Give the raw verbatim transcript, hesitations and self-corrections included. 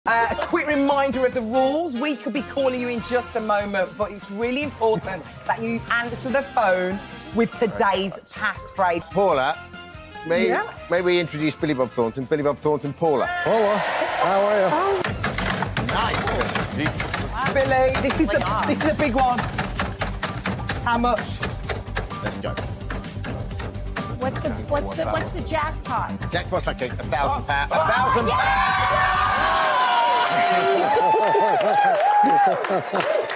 Uh, a quick reminder of the rules. We could be calling you in just a moment, but it's really important that you answer the phone with today's passphrase. Paula, may, yeah. may we introduce Billy Bob Thornton? Billy Bob Thornton, Paula. Paula, how are you? Oh. Nice. Billy, this is, a, this is a big one. How much? Let's go. What's the what's the what's the jackpot? Jackpot's like a, a thousand pounds. A thousand pounds.